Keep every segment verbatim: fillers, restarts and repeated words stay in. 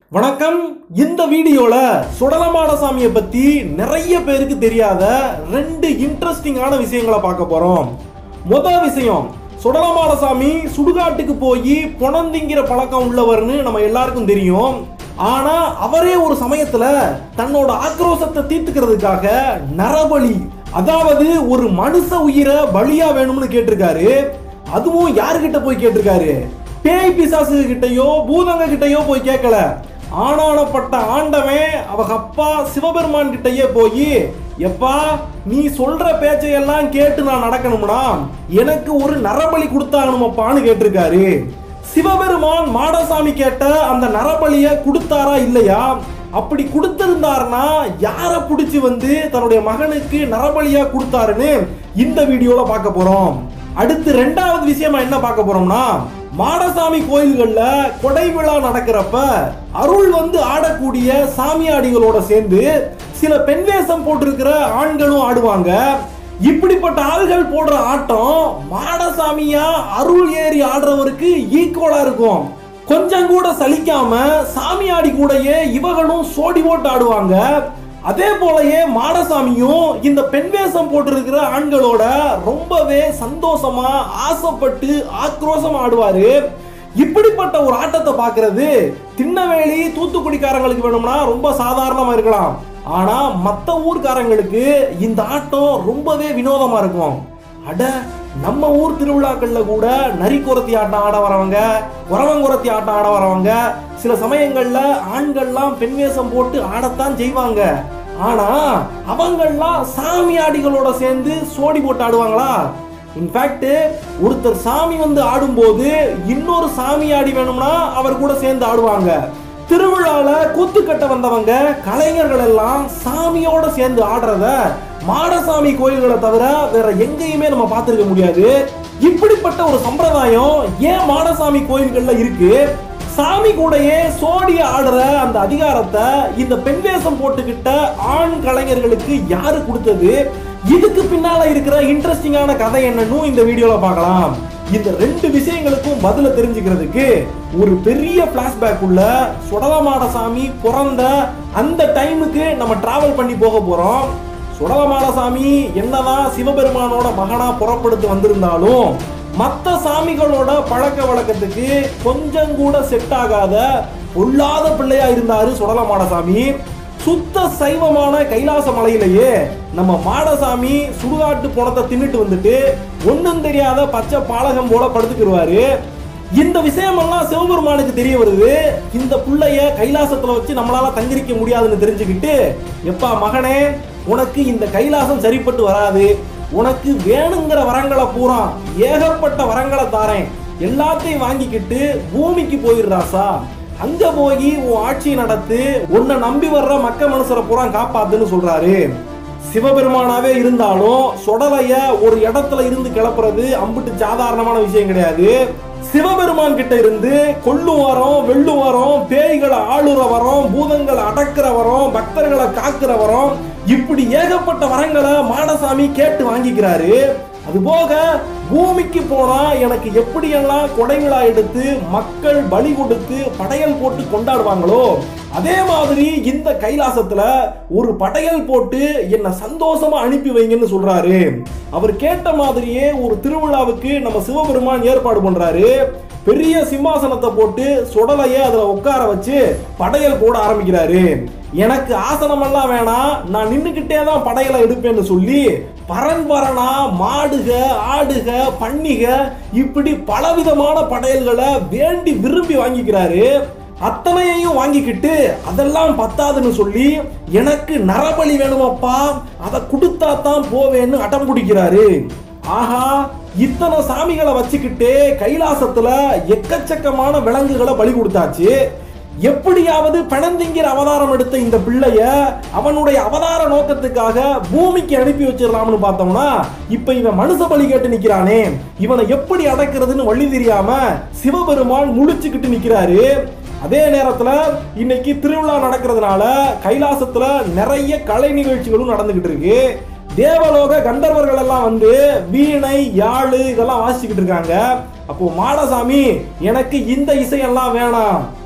வணக்கம். இந்த வீடியோல சுடலமாடசாமியை பத்தி நிறைய பேருக்கு தெரியாத ரெண்டு இன்ட்ரெஸ்டிங்கான விஷயங்களை பார்க்க போறோம். முதல் விஷயம், சுடலமாடசாமி சுடுகாட்டுக்கு போய் பொணந்திங்கிற பழக்கம் உள்ளவர்னு நம்ம எல்லாருக்கும் தெரியும். ஆனா அவரே ஒரு சமயத்துல தன்னோட ஆக்ரோஷத்தை தீர்த்துக்கிறதுக்காக நரபலி, அதாவது ஒரு மனுஷ உயிரை பலியா வேணும்னு கேட்டிருக்காரு. அதுவும் யாருகிட்ட போய் கேட்டிருக்காரு? பேய் பிசாசு கிட்டையோ பூதங்க கிட்டையோ போய் கேட்கல. ஆனானப்பட்ட ஆண்டவன் அவங்க அப்பா சிவபெருமான் கிட்டயே போய், எப்பா நீ சொல்ற பேச்சையெல்லாம் கேட்டு நான் நடக்கணும்னா எனக்கு ஒரு நரபலி கொடுத்தாகணுமப்பான்னு கேட்டிருக்காரு. சிவபெருமான் மாடசாமி கேட்ட அந்த நரபலிய கொடுத்தாரா இல்லையா? அப்படி கொடுத்திருந்தாருன்னா யார பிடிச்சி வந்து தன்னுடைய மகனுக்கு நரபலியா கொடுத்தாருன்னு இந்த வீடியோல பார்க்க போறோம். அடுத்து ரெண்டாவது விஷயமா என்ன பார்க்க போறோம்னா, மாடசாமி கோயில்கள்ல கொடை விழா நடக்கிறப்ப அருள் வந்து ஆடக்கூடிய சாமியாடிகளோட சேர்ந்து சில பெண் வேஷம் போட்டிருக்கிற ஆண்களும் ஆடுவாங்க. இப்படிப்பட்ட ஆள்கள் போடுற ஆட்டம் மாடசாமியா அருள் ஏறி ஆடுறவருக்கு ஈக்குவலா இருக்கும். கொஞ்சம் கூட சலிக்காம சாமியாடி கூடயே இவங்களும் சோடி போட்டு ஆடுவாங்க. அதே போலயே மாடசாமியும் இந்த பெண் வேஷம் போட்டிருக்கிற ஆண்களோட ரொம்பவே சந்தோஷமா ஆசைப்பட்டு ஆக்ரோஷமா ஆடுவாரு. இப்படிப்பட்ட ஒரு ஆட்டத்தை பார்க்கிறது திண்ணவேலி தூத்துக்குடிக்காரங்களுக்கு வேணும்னா ரொம்ப சாதாரணமா இருக்கலாம். ஆனா மற்ற ஊர்காரங்களுக்கு இந்த ஆட்டம் ரொம்பவே வினோதமா இருக்கும். அட, நம்ம ஊர் திருவிழாக்கள்ல கூட நரி குரத்தி ஆட்டம் ஆட வரவங்க, உறவங்குரத்தி ஆட்டம் ஆட வரவங்க சில சமயங்கள்ல ஆண்கள்லாம் பெண் வேஷம் போட்டு ஆடத்தான் செய்வாங்க. ஆனா அவங்கெல்லாம் சாமியாடிகளோட சேர்ந்து சோடி போட்டு ஆடுவாங்களா? இன்ஃபேக்ட் ஒருத்தர் சாமி வந்து ஆடும்போது இன்னொரு சாமியாடி வேணும்னா அவர் கூட சேர்ந்து ஆடுவாங்க. திருவிழால கூத்து கட்ட வந்தவங்க கலைஞர்கள் எல்லாம் சாமியோட சேர்ந்து ஆடுறத மாடசாமி கோயில்களை தவிர வேற எங்கேயுமே நம்ம பார்த்திருக்க முடியாது. இப்படிப்பட்ட ஒரு சம்பிரதாயம் ஏன் மாடசாமி கோயில்கள்ல இருக்கு? சாமி கூடயே சோடி ஆடுற அந்த அதிகாரத்தை இந்த பெண் வேஷம் போட்டுக்கிட்ட ஆண் கலைஞர்களுக்கு யாரு கொடுத்தது? இதுக்கு பின்னால இருக்கிற இன்ட்ரெஸ்டிங்கான கதை என்னன்னு இந்த வீடியோல பார்க்கலாம். இந்த ரெண்டு விஷயங்களுக்கும் பதில தெரிஞ்சுக்கிறதுக்கு ஒரு பெரிய பிளாஷ்பேக் உள்ள சுடலமாடசாமி பிறந்த அந்த டைமுக்கு நம்ம டிராவல் பண்ணி போக போறோம். சுடலமாடசாமி என்னதான் சிவபெருமானோட மகனா புறப்படுத்து வந்திருந்தாலும் மற்ற சாமிகளோட பழக்க வழக்கத்துக்கு கொஞ்சம் கூட செட் ஆகாத பொல்லாத பிள்ளையா இருந்தாரு சுடலமாடசாமி. சுத்த சைவமான கைலாச மலையிலேயே நம்ம மாடசாமி சுடுகாட்டு பணத்தை தின்னுட்டு வந்துட்டு ஒன்னும் தெரியாத பச்சை பாலகம் போல படுத்துக்கிடுவாரு. இந்த விஷயமெல்லாம் சிவபெருமானுக்கு தெரிய வருது. இந்த பிள்ளைய கைலாசத்துல வச்சு நம்மளால தங்கிருக்க முடியாதுன்னு தெரிஞ்சுக்கிட்டு, எப்பா மகனே, உனக்கு இந்த கைலாசம் சரிப்பட்டு வராது, உனக்கு வேணுங்கிற வரங்களை பூரா ஏகப்பட்ட வரங்களை தாரேன், எல்லாத்தையும் வாங்கிக்கிட்டு பூமிக்கு போயிடுறாசா, அங்க போய் உன் ஆட்சி நடத்து, உன்னை நம்பி வர்ற மக்க மனுஷரை பூரா காப்பாத்துன்னு சொல்றாரு. சிவபெருமானாவே இருந்தாலும் சொடலைய ஒரு இடத்துல இருந்து கிளப்புறது அம்புட்டு சாதாரணமான விஷயம் கிடையாது. சிவபெருமான் கிட்ட இருந்து கொல்லும் வரோம், வெள்ளும் வரோம், பேய்களை ஆளுற வரோம், பூதங்களை அடக்கிற வரோம், பக்தர்களை காக்குற வரோம், இப்படி ஏகப்பட்ட வரங்களை மாடசாமி கேட்டு வாங்கிக்கிறாரு. அதுபோக பூமிக்கு போனா எனக்கு எப்படியெல்லாம் கொடைகளா எடுத்து மக்கள் பலி கொடுத்து படையல் போட்டு கொண்டாடுவாங்களோ அதே மாதிரி இந்த கைலாசத்துல ஒரு படையல் போட்டு என்ன சந்தோஷமா அனுப்பி வைங்கன்னு சொல்றாரு. அவர் கேட்ட மாதிரியே ஒரு திருவிழாவுக்கு நம்ம சிவபெருமான் ஏற்பாடு பண்றாரு. பெரிய சிம்மாசனத்தை போட்டு சுடலைய அதுல உட்கார வச்சு படையல் போட ஆரம்பிக்கிறாரு. எனக்கு ஆசனம் எல்லாம் வேணாம், நான் நின்னுக்கிட்டே தான் படையலை எடுப்பேன்னு சொல்லி பரம்பரனா மாடுக, ஆடுக, பன்னிக, இப்படி பலவிதமான படையல்களை வேண்டி விரும்பி வாங்கிக்கிறாரு. அத்தனையையும் வாங்கிக்கிட்டு அதெல்லாம் பத்தாதுன்னு சொல்லி எனக்கு நரபலி வேணுமப்பா, அதை கொடுத்தா தான் போவேன்னு அடம் பிடிக்கிறாரு. ஆஹா, இத்தனை சாமிகளை வச்சுக்கிட்டு கைலாசத்துல எக்கச்சக்கமான விலங்குகளை பலி கொடுத்தாச்சு. எப்படியாவது பணந்திங்கிற அவதாரம் எடுத்த இந்த பிள்ளைய அவனுடைய அவதார நோக்கத்துக்காக பூமிக்கு அனுப்பி வச்சிடலாம்னு பார்த்தோம்னா இப்ப இவன் மனுஷ பலி கேட்டு நிக்கிறானே, இவனை எப்படி அடக்கிறதுன்னு வழி தெரியாம சிவபெருமான் முழிச்சுக்கிட்டு நிக்கிறாரு. அதே நேரத்துல இன்னைக்கு திருவிழா நடக்கிறதுனால கைலாசத்துல நிறைய கலை நிகழ்ச்சிகளும் நடந்துகிட்டு இருக்கு. தேவலோக கந்தர்வர்கள் எல்லாம் வந்து வீணை, யாழு இதெல்லாம் வாசிச்சுக்கிட்டு இருக்காங்க. அப்போ மாடசாமி எனக்கு இந்த இசையெல்லாம் வேணாம்,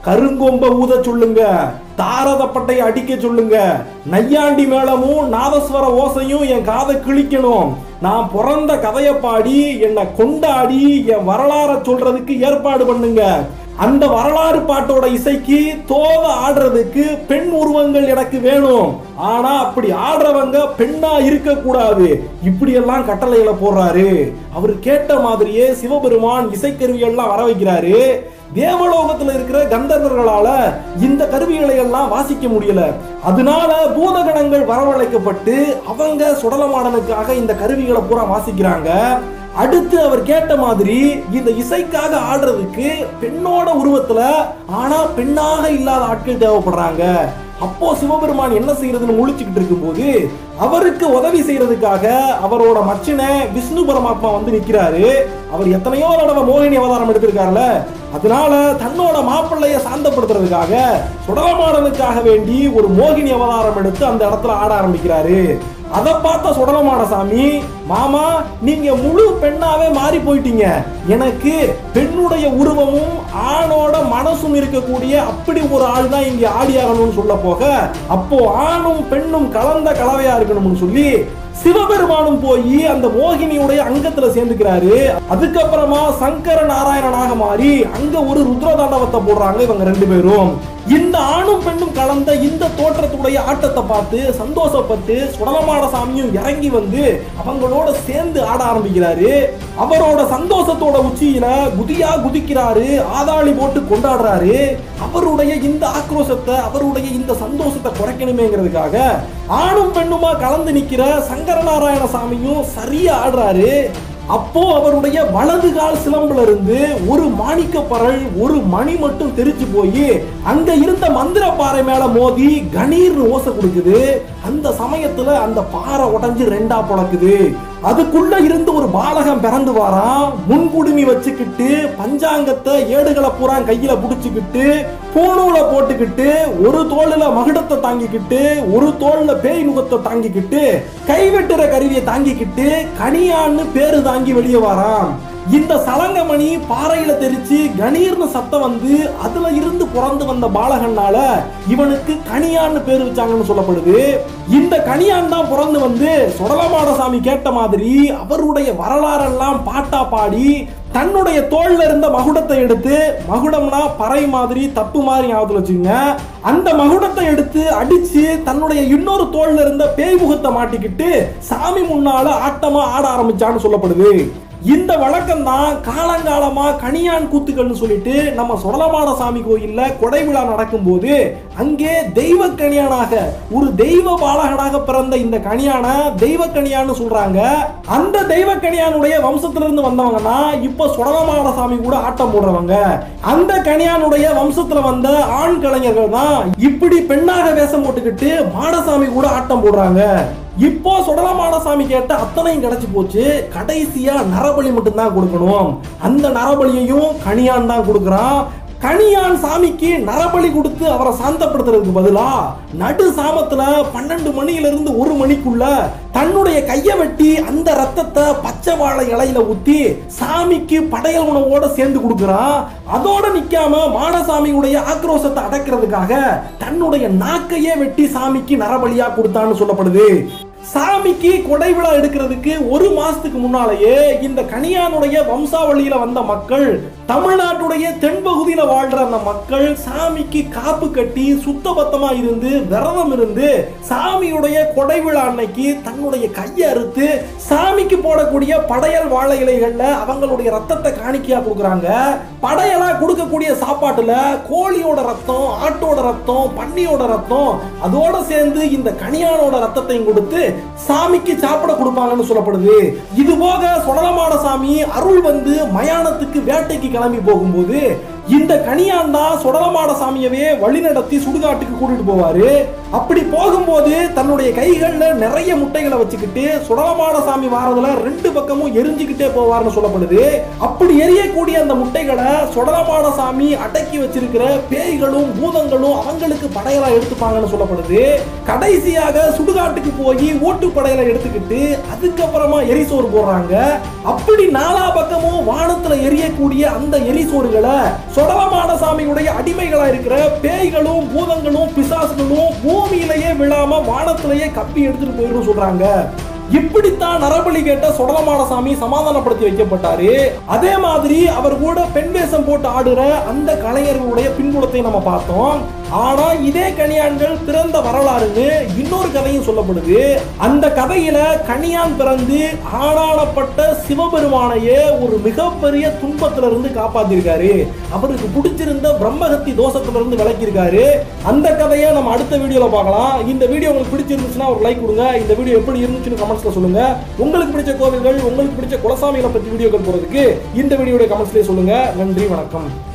கருங்கொம்ப ஊத சொல்லுங்க, தாரதப்பட்டை அடிக்க சொல்லுங்க, நையாண்டி மேளமும் நாதஸ்வர ஓசையும் என் காதை கிழிக்கணும். நான் பிறந்த கதையை பாடி என்னை கொண்டாடி என் வரலாறை சொல்றதுக்கு ஏற்பாடு பண்ணுங்க. அந்த வரலாறு பாட்டோட இசைக்கு தோத ஆடுறதுக்கு பெண் உருவங்கள் எனக்கு வேணும். ஆனா அப்படி ஆடுறவங்க பெண்ணா இருக்க கூடாது. இப்படி எல்லாம் கட்டளைகளை போடுறாரு. அவர் கேட்ட மாதிரியே சிவபெருமான் இசைக்கருவி எல்லாம் வர வைக்கிறாரு. தேவலோகத்துல இருக்கிற கந்தர்வர்களால இந்த கருவிகளை எல்லாம் வாசிக்க முடியல. அதனால பூதகணங்கள் வரவழைக்கப்பட்டு அவங்க சுடலமாடனுக்காக இந்த கருவிகளை பூரா வாசிக்கிறாங்க. அடுத்து அவர் கேட்ட மாதிரி இந்த இசைக்காக ஆடுறதுக்கு பெண்ணோட உருவத்துல ஆனா பெண்ணாக இல்லாத ஆட்கள் தேவைப்படுறாங்க. அப்போ சிவபெருமான் என்ன செய்யறதுன்னு முழிச்சுக்கிட்டு இருக்கும் போது அவருக்கு உதவி செய்யறதுக்காக அவரோட மச்சினை விஷ்ணு பரமாத்மா வந்து நிக்கிறாரு. அவர் எத்தனையோ தடவை மோகினி அவதாரம் எடுத்திருக்காருல, அதனால தன்னோட மாப்பிள்ளைய சாந்தப்படுத்துறதுக்காக சுடலமாடனுக்காக வேண்டி ஒரு மோகினி அவதாரம் எடுத்து அந்த இடத்துல ஆட ஆரம்பிக்கிறாரு. அதை பார்த்த சுடலமாடசாமி, மாமா நீங்க முழு பெண்ணாவே மாறி போயிட்டீங்க, எனக்கு பெண்ணுடைய உருவமும் ஆணோட மனசும் இருக்கக்கூடிய அப்படி ஒரு ஆள் தான் இங்க ஆடி ஆகணும்னு சொல்ல போக, அப்போ ஆணும் பெண்ணும் கலந்த கலவையா இருக்கணும்னு சொல்லி சிவபெருமானும் போய் அந்த மோகினியுடைய அங்கத்துல சேர்ந்துக்கிறாரு. அதுக்கப்புறமா சங்கர நாராயணனாக மாறி அங்க ஒரு ருத்ர தாண்டவத்தை போடுறாங்க இவங்க ரெண்டு பேரும். இந்த ஆணும் பெண்ணும் கலந்த இந்த தோற்றத்துடைய ஆட்டத்தை பார்த்து சந்தோஷப்பட்டு சுடலமாடசாமியும் இறங்கி வந்து அவங்களோட சேர்ந்து ஆட ஆரம்பிக்கிறாரு. அவரோட சந்தோஷத்தோட உச்சியில குதியா குதிக்கிறாரு, ஆதாளி போட்டு கொண்டாடுறாரு. அவருடைய இந்த ஆக்ரோஷத்தை, அவருடைய இந்த சந்தோஷத்தை குறைக்கணுமேங்கிறதுக்காக ஆணும் பெண்ணுமா கலந்து நிக்கிற சங்கர நாராயண சாமியும் சரியா ஆடுறாரு. அப்போ அவருடைய வலது கால் சிலம்புல இருந்து ஒரு மாணிக்க பரல், ஒரு மணி மட்டும் தெரிச்சு போய் அங்க இருந்த மந்திர பாறை மேல மோதி கணீர் ஓசை கொடுக்குது. அந்த சமயத்துல அந்த பாறை உடைஞ்சு ரெண்டா பொளக்குது. அதுக்குள்ள இருந்து ஒரு பாலகம் பிறந்து வாரான். முன்குடுமி வச்சுக்கிட்டு பஞ்சாங்கத்தை ஏடுகளை பூரா கையில புடிச்சுக்கிட்டு பூணூல போட்டுக்கிட்டு ஒரு தோல்ல மகுடத்தை தாங்கிக்கிட்டு ஒரு தோல்ல பேய் முகத்தை தாங்கிக்கிட்டு கைவெட்டுற கருவியை தாங்கிக்கிட்டு கனியான்னு பேரு தாங்கி வெளியே வாரான். இந்த சலங்கமணி பாறையில தெரிச்சு கணீர்னு சத்தம் வந்து அதுல இருந்து பிறந்து வந்த பாலகனால இவனுக்கு கனியான்னு பேர் வச்சாங்கன்னு சொல்லப்படுது. இந்த கனியான் தான் பிறந்து வந்து சுடலமாடசாமி கேட்ட மாதிரி அவருடைய வரலாறெல்லாம் பாட்டா பாடி தன்னுடைய தோல்ல இருந்த மகுடத்தை எடுத்து, மகுடம்னா பறை மாதிரி தப்பு மாதிரி ஞாபகத்துல வச்சுங்க, அந்த மகுடத்தை எடுத்து அடிச்சு தன்னுடைய இன்னொரு தோல்ல இருந்த பேய் முகத்தை மாட்டிக்கிட்டு சாமி முன்னால ஆட்டமா ஆட ஆரம்பிச்சான்னு சொல்லப்படுது. இந்த வழக்கம் தான் காலங்காலமா கனியான் கூத்துக்கள்னு சொல்லிட்டு நம்ம சுடலமாடசாமி கோயில்ல கொடை விழா நடக்கும் போது அங்கே தெய்வ கனியானாக ஒரு தெய்வ பாலகனாக பிறந்த இந்த கனியான தெய்வ கனியான்னு சொல்றாங்க. அந்த தெய்வ கனியானுடைய வம்சத்திலிருந்து வந்தவங்கன்னா இப்ப சுடலமாடசாமி கூட ஆட்டம் போடுறவங்க. அந்த கனியானுடைய வம்சத்துல வந்த ஆண் கலைஞர்கள் தான் இப்படி பெண்ணாக வேஷம் போட்டுக்கிட்டு மாடசாமி கூட ஆட்டம் போடுறாங்க. இப்போ சுடலமாடசாமி கேட்ட அத்தனையும் கிடைச்சு போச்சு. கடைசியா நரபலி மட்டும்தான் கொடுக்கணும். அந்த நரபலியையும் கனியான் தான் கொடுக்கறான். கனியான் சாமிக்கு நரபலி கொடுத்து அவரை சாந்தப்படுத்துறதுக்கு பதிலா நடு சாமத்துல பன்னெண்டு மணியில இருந்து ஒரு மணிக்குள்ள தன்னுடைய கையை வெட்டி அந்த ரத்தத்தை பச்சை வாழை இலையில ஊத்தி சாமிக்கு படையல் உணவோட சேர்ந்து கொடுக்கிறான். அதோட நிக்காம மாடசாமியுடைய ஆக்ரோஷத்தை அடக்கிறதுக்காக தன்னுடைய நாக்கையே வெட்டி சாமிக்கு நரபலியா கொடுத்தான்னு சொல்லப்படுது. சாமிக்கு கொடை விழா எடுக்கிறதுக்கு ஒரு மாசத்துக்கு முன்னாலேயே இந்த கனியானுடைய வம்சாவளியில வந்த மக்கள், தமிழ்நாட்டுடைய தென்பகுதியில வாழ்ற அந்த மக்கள் சாமிக்கு காப்பு கட்டி சுத்தபத்தமா இருந்து விரதம் இருந்து சாமியுடைய கொடை விழா அன்னைக்கு தன்னுடைய கையை அறுத்து சாமிக்கு போடக்கூடிய படையல் வாழை இலைகள்ல அவங்களுடைய ரத்தத்தை காணிக்கையா கொடுக்குறாங்க. படையலா கொடுக்கக்கூடிய சாப்பாட்டுல கோழியோட ரத்தம், ஆட்டோட ரத்தம், பன்னியோட ரத்தம் அதோட சேர்ந்து இந்த கனியானோட ரத்தத்தையும் கொடுத்து சாமிக்கு சாப்பிட கொடுப்பாங்கன்னு சொல்லப்படுது. இது போக சுடலமாடசாமி அருள் வந்து மயானத்துக்கு வேட்டைக்கு கிளம்பி போகும்போது இந்த கனியான் தான் சுடலமாடசாமியவே வழி நடத்தி சுடுகாட்டுக்கு கூட்டிட்டு போவாரு. அப்படி போகும்போது தன்னுடைய கைகள்ல நிறைய முட்டைகளை வச்சுக்கிட்டு சுடலமாடசாமி வாரதுல ரெண்டு பக்கமும் எரிஞ்சுக்கிட்டே போவார்னு சொல்லப்படுது. அப்படி எரியக்கூடிய அந்த முட்டைகளை சுடலமாடசாமி அடக்கி வச்சிருக்கிற பேய்களும் பூதங்களும் அவங்களுக்கு படையலா எடுத்துப்பாங்கன்னு சொல்லப்படுது. கடைசியாக சுடுகாட்டுக்கு போய் ஓட்டு படையலை எடுத்துக்கிட்டு அதுக்கப்புறமா எரிசோறு போடுறாங்க. அப்படி நாலா பக்கமும் வானத்துல எரியக்கூடிய அந்த எரிசோறுகளை சொடலமான சாமியுடைய அடிமைகளா இருக்கிற பேய்களும் பூதங்களும் பிசாசுகளும் பூமியிலேயே விழாம வானத்திலேயே கப்பி எடுத்துட்டு போயிடும் சொல்றாங்க. இப்படித்தான் நரபலி கேட்ட சொடலமான சாமி சமாதானப்படுத்தி வைக்கப்பட்டாரு. அதே மாதிரி அவர் கூட பெண் வேஷம் போட்டு ஆடுற அந்த கலைஞர்களுடைய பின்புலத்தை நம்ம பார்த்தோம். ஆனா இதே கணியான்கள் பிறந்த வரலாறுன்னு இன்னொரு கதையும் சொல்லப்படுது. அந்த கதையில கணியான் பிறந்து ஆளாளப்பட்ட சிவபெருமானையே ஒரு மிகப்பெரிய துன்பத்தில இருந்து காப்பாத்திருக்காரு. அவருக்கு பிடிச்சிருந்த பிரம்மஹத்தி தோஷத்துல இருந்து விளக்கியிருக்காரு. அந்த கதையை நம்ம அடுத்த வீடியோல பார்க்கலாம். இந்த வீடியோ உங்களுக்கு பிடிச்சிருந்துச்சுன்னா ஒரு லைக் கொடுங்க. இந்த வீடியோ எப்படி இருந்துச்சுன்னு கமெண்ட்ஸ்ல சொல்லுங்க. உங்களுக்கு பிடிச்ச கோவில்கள், உங்களுக்கு பிடிச்ச குலசாமிகளை பத்தி வீடியோக்கள் போறதுக்கு இந்த வீடியோட கமெண்ட்ஸ்லயே சொல்லுங்க. நன்றி, வணக்கம்.